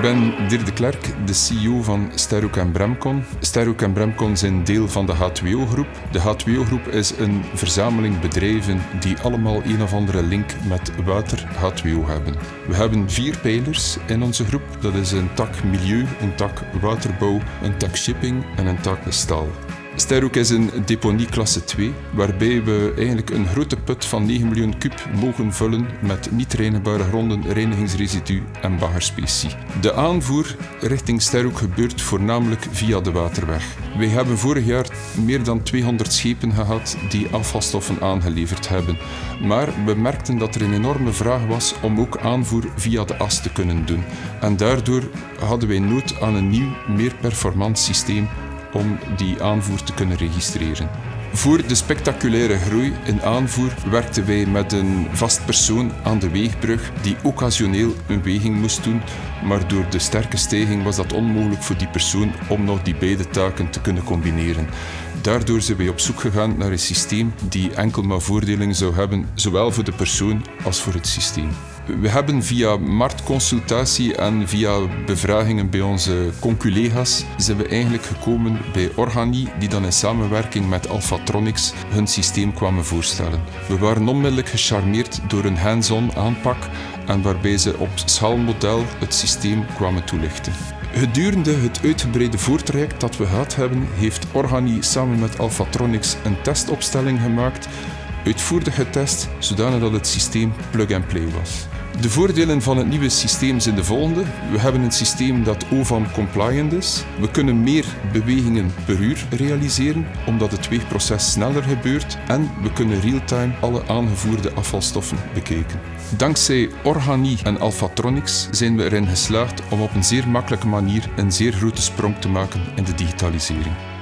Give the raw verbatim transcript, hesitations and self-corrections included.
ben Dirk de Klerk, de C E O van Sterhoek en Bremcon. Sterhoek en Bremcon zijn deel van de H twee O-groep. De H twee O-groep is een verzameling bedrijven die allemaal een of andere link met water H twee O hebben. We hebben vier pijlers in onze groep. Dat is een tak milieu, een tak waterbouw, een tak shipping en een tak staal. Sterhoek is een deponie klasse twee, waarbij we eigenlijk een grote put van negen miljoen kub mogen vullen met niet reinigbare gronden, reinigingsresidu en baggerspecie. De aanvoer richting Sterhoek gebeurt voornamelijk via de waterweg. Wij hebben vorig jaar meer dan tweehonderd schepen gehad die afvalstoffen aangeleverd hebben. Maar we merkten dat er een enorme vraag was om ook aanvoer via de as te kunnen doen. En daardoor hadden wij nood aan een nieuw, meer performant systeem om die aanvoer te kunnen registreren. Voor de spectaculaire groei in aanvoer werkten wij met een vast persoon aan de weegbrug die occasioneel een weging moest doen, maar door de sterke stijging was dat onmogelijk voor die persoon om nog die beide taken te kunnen combineren. Daardoor zijn wij op zoek gegaan naar een systeem die enkel maar voordelen zou hebben, zowel voor de persoon als voor het systeem. We hebben via marktconsultatie en via bevragingen bij onze conculega's zijn we eigenlijk gekomen bij Organi, die dan in samenwerking met Alphatronics hun systeem kwamen voorstellen. We waren onmiddellijk gecharmeerd door een hands-on aanpak en waarbij ze op schaalmodel het systeem kwamen toelichten. Gedurende het uitgebreide voortraject dat we gehad hebben, heeft Organi samen met Alphatronics een testopstelling gemaakt, uitvoerig getest, zodanig dat het systeem plug-and-play was. De voordelen van het nieuwe systeem zijn de volgende. We hebben een systeem dat O V A M-compliant is. We kunnen meer bewegingen per uur realiseren, omdat het weegproces sneller gebeurt. En we kunnen real-time alle aangevoerde afvalstoffen bekijken. Dankzij Organi en Alphatronics zijn we erin geslaagd om op een zeer makkelijke manier een zeer grote sprong te maken in de digitalisering.